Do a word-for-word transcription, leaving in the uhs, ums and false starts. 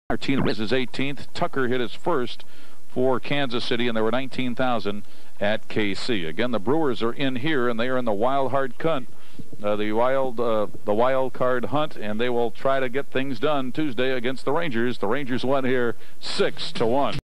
Martinez is eighteenth. Tucker hit his first for Kansas City, and there were nineteen thousand at K C. Again, the Brewers are in here, and they are in the wild hard cunt, uh, the wild, uh, the wild card hunt, and they will try to get things done Tuesday against the Rangers. The Rangers won here six to one.